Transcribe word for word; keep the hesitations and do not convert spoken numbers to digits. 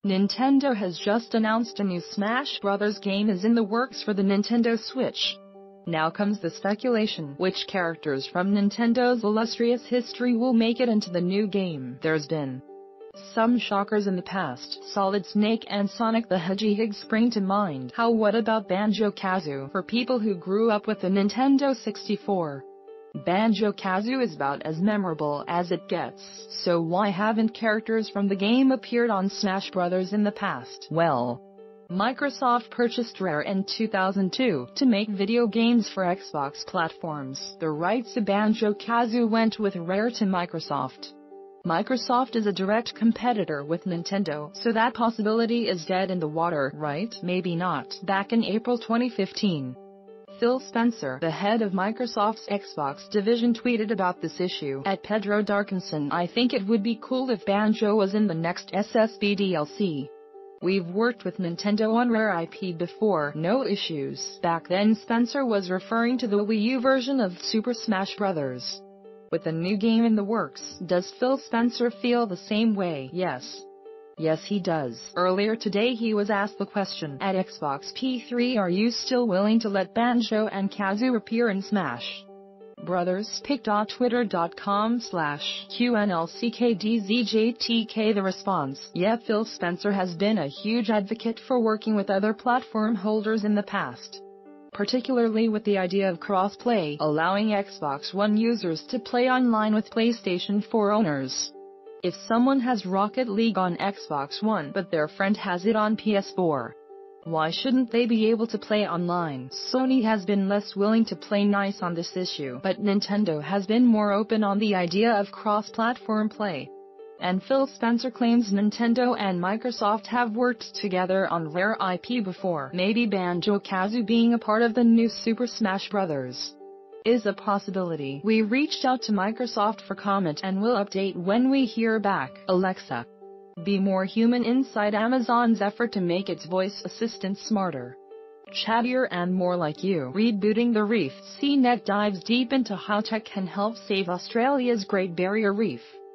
Nintendo has just announced a new Smash Bros. Game is in the works for the Nintendo Switch. Now comes the speculation, which characters from Nintendo's illustrious history will make it into the new game. There's been some shockers in the past. Solid Snake and Sonic the Hedgehig spring to mind. How what about Banjo-Kazooie for people who grew up with the Nintendo sixty-four? Banjo-Kazooie is about as memorable as it gets, so why haven't characters from the game appeared on Smash Bros. In the past? Well, Microsoft purchased Rare in two thousand two to make video games for Xbox platforms. The rights to Banjo-Kazooie went with Rare to Microsoft. Microsoft is a direct competitor with Nintendo, so that possibility is dead in the water, right? Maybe not. Back in April twenty fifteen, Phil Spencer, the head of Microsoft's Xbox division, tweeted about this issue. At Pedro Darkinson, I think it would be cool if Banjo was in the next S S B D L C. We've worked with Nintendo on Rare I P before, no issues. Back then Spencer was referring to the Wii U version of Super Smash Bros. With a new game in the works, does Phil Spencer feel the same way? Yes. Yes, he does. Earlier today he was asked the question at Xbox P three, are you still willing to let Banjo and Kazooie appear in Smash Brothers? Pic.twitter.com slash QNLCKDZJTK. The response: yeah, Phil Spencer has been a huge advocate for working with other platform holders in the past, particularly with the idea of cross-play, allowing Xbox One users to play online with PlayStation four owners. If someone has Rocket League on Xbox One but their friend has it on P S four, why shouldn't they be able to play online? Sony has been less willing to play nice on this issue, but Nintendo has been more open on the idea of cross-platform play. And Phil Spencer claims Nintendo and Microsoft have worked together on Rare I P before. Maybe Banjo-Kazooie being a part of the new Super Smash Bros. Is a possibility. We reached out to Microsoft for comment and will update when we hear back. Alexa, be more human inside Amazon's effort to make its voice assistant smarter, chattier and more like you. Rebooting the reef. C net dives deep into how tech can help save Australia's Great Barrier Reef.